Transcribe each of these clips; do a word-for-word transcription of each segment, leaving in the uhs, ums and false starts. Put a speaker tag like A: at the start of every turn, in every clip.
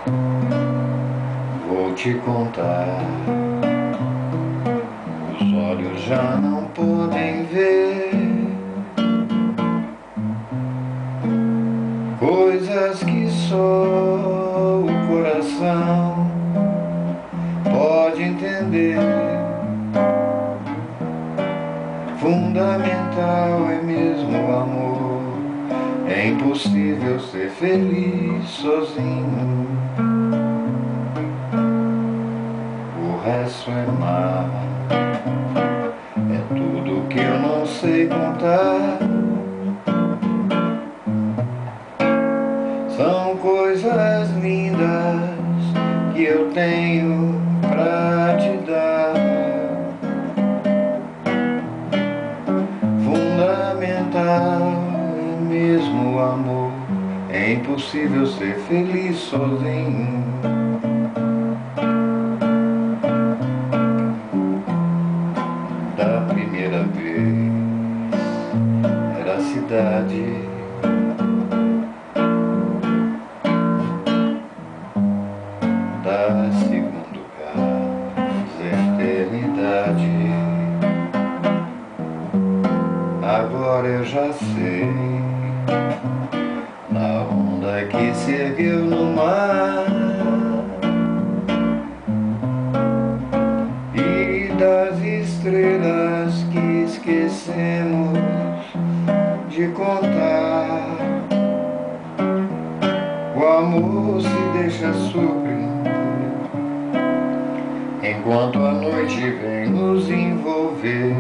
A: Vou te contar, os olhos já não podem ver coisas que só o coração pode entender. Fundamental é mesmo o amor, é impossível ser feliz sozinho. O resto é mar, é tudo que eu não sei contar. São coisas lindas que eu tenho pra te dar. Fundamental é mesmo o amor, é impossível ser feliz sozinho. Da primeira vez era a cidade, da segundo caso eternidade. Agora eu já sei, na onda que se ergueu no mar e das estrelas que esquecemos de contar. O amor se deixa surpreender enquanto a noite vem nos envolver.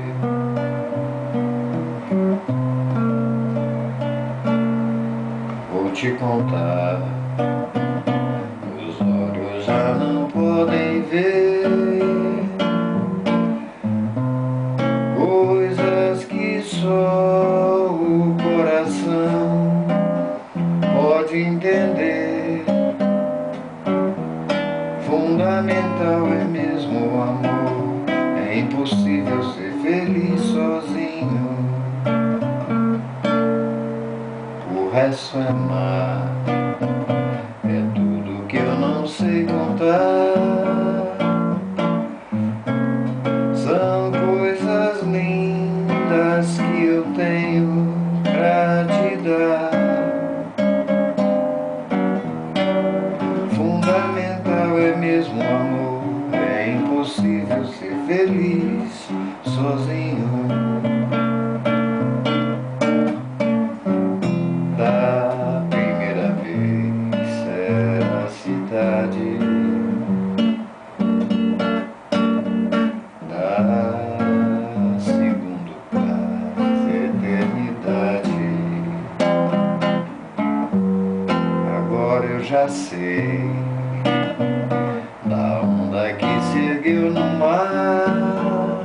A: Vou te contar, os olhos já não podem ver coisas que só o coração pode entender. Fundamental é mesmo o amor, é impossível ser feliz sozinho. O resto é mar, é tudo que eu não sei contar. São coisas lindas que eu tenho pra te dar. Fundamental é mesmo o amor, é impossível ser feliz sozinho. Da primeira vez era a cidade, da segundo caso eternidade. Agora eu já sei, da onda que se ergueu no mar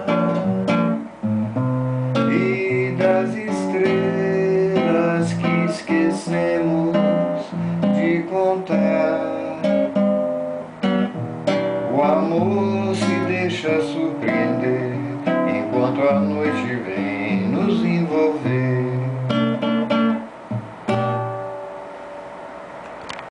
A: e das estrelas que esquecemos de contar. O amor se deixa surpreender enquanto a noite vem nos envolver.